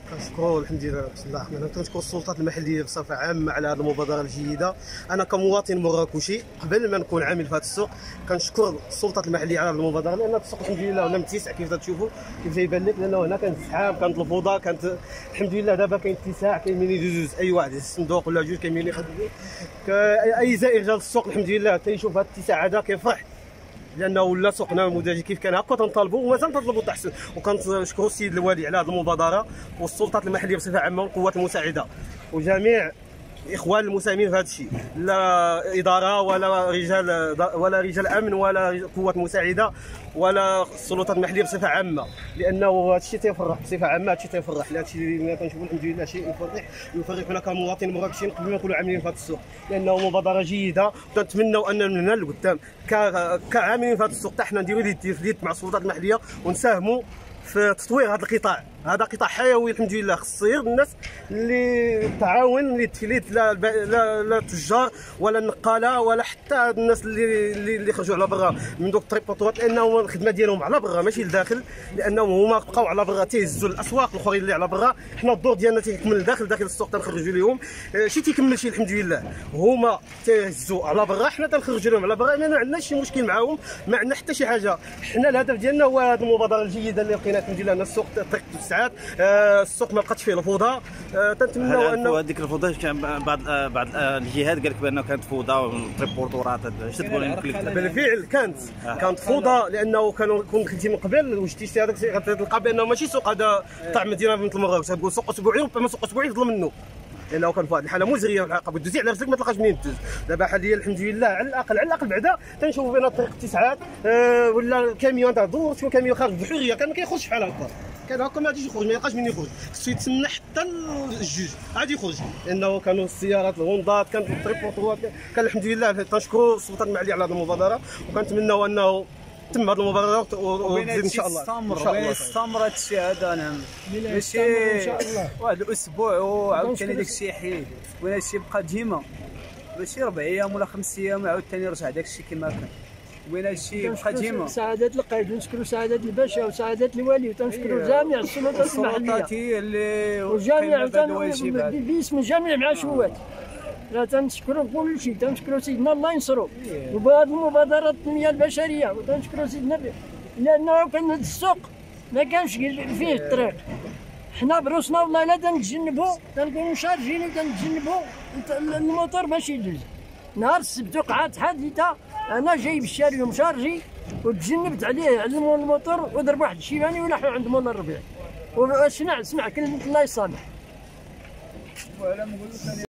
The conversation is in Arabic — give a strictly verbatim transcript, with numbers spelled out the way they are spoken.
كنشكروا الحمد لله بسم الله الرحمن الرحيم. كنشكر السلطات المحليه بصفه عامه على هذه المبادره الجيده. انا كمواطن مراكشي قبل ما نكون عامل في هذا السوق كنشكر السلطات المحليه على هذه المبادره، لان السوق الحمد لله ولا متسع كيف تشوفوا كيف يبان لك، لانه هنا كانت الزحام كانت الفوضى كانت الحمد لله. دابا كاين اتساع، كاين من يدوز اي واحد الصندوق ولا جوج كاين من يخدموا. اي زائر جا للسوق الحمد لله تيشوف هذا الاتساع هذا كيفرح، لانه ولا سوقنا نموذجي كيف كان هكا تنطالبوا ومازال تطلبوا التحسن. وكنشكروا السيد الوالي على هذه المبادره والسلطات المحليه بصفه عامه والقوات المساعده وجميع الاخوان المساهمين في هذا الشيء، لا اداره ولا رجال ولا رجال امن ولا قوات مساعده ولا السلطات المحليه بصفه عامه، لانه هذا الشيء تيفرح بصفه عامه. هذا الشيء تيفرح، هذا الشيء اللي كنشوفوا الحمد لله شيء يفرح يفرح هنا كمواطن مراكشيين قبل ما نكونوا عاملين في هذا السوق، لانه مبادره جيده. ونتمنوا ان من هنا لقدام كعاملين في هذا السوق حتى حنا نديروا يد في يد مع السلطات المحليه ونساهموا في تطوير هذا القطاع. هذا قطاع حيوي الحمد لله، خص يصير الناس اللي تعاون اللي تفليت لا لا لا تجار ولا النقاله ولا حتى الناس اللي اللي خرجوا على برا من دوك الطريبوطوات، لانهم الخدمه ديالهم على برا ماشي لداخل، لانهم هما بقاو على برا تيهزوا الاسواق الاخرين اللي على برا. حنا الدور ديالنا تيكمل لداخل داخل السوق تنخرجوا لهم شي تيكمل شي الحمد لله. هما تيهزوا على برا حنا تنخرجوا لهم على برا، ما عندناش شي مشكل معاهم، ما عندنا حتى شي حاجه. حنا الهدف ديالنا هو هذه المبادره الجيده اللي لقيناها الحمد لله. السوق طريق ساعات آه السوق ما بقاتش فيه الفوضى. آه تنتمنوا انه هذيك الفوضى كان بعض آه بعض آه الجهات قال لك بانه كانت فوضى والتريبورتورات. اش تقول لك؟ بالفعل كانت آه. كانت فوضى، لانه كانوا كون دخلتي من قبل وجدتي شي هذاك غتلقى بانه ماشي سوق هذا تاع مدينه مثل مراكش، تقول سوق اسبوعي ربما سوق اسبوعي يفضل منه، لانه كان في واحد الحاله مزريه في الحقيقه. دوزي على رجلك ما تلقاش منين تدوز. دابا حاليا الحمد لله على الاقل على الاقل بعدا تنشوفوا بين الطريق التسعات آه ولا الكاميون تاع دور شوف كاميون خارج بحريه كان ما كيخرجش بحال هكا، كان هكا ما غاديش يخرج، ما يلقاش منين يخرج، خصو يتسنى حتى الجوج عاد يخرج، لانه كانوا السيارات الغونضات كانت الطريبوطوات. كان الحمد لله تنشكروا السلطات المحليه على هذه المبادره، وكنتمناو انه تم هذه المبادره وتزيد ان شاء الله. ان شاء الله يستمر هذا الشيء هذا. نعم ماشي واحد الاسبوع وعاوتاني داك الشيء حيد، ولا الشيء بقى ديما ماشي ربع ايام ولا خمس ايام عاوتاني رجع داك الشيء كما كان، وين الشيء بقى ديما. سعادة القائد ونشكروا سعادة الباشا وسعادة الوالي وتنشكروا جميع السلطات المحليه اللي وجميع باسم جميع معشوات. لا تنشكروا كل شيء، تنشكروا سيدنا الله ينصرو وبهذه المبادره التنميه البشريه، وتنشكروا سيدنا لانه كان السوق ما كانش فيه الطريق. حنا بروسنا والله لا تنتجنبوا تنكونوا شارجين وتنتجنبوا الموتور باش يدوز. نهار السبت وقعت حادثه انا جايب الشاري ومشارجي وتجنبت عليه على الموتور وضرب واحد الشيباني ولاحوا عند مولا الربيع. وسمع سمع كلمه الله يصالح.